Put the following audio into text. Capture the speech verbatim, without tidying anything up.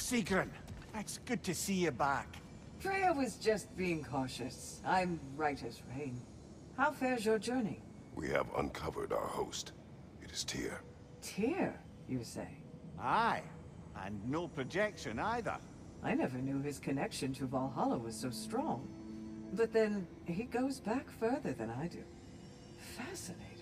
Sigrun, it's good to see you back. Freya was just being cautious. I'm right as rain. How fares your journey? We have uncovered our host. It is Tyr. Tyr, you say? Aye, and no projection either. I never knew his connection to Valhalla was so strong. But then, he goes back further than I do. Fascinating.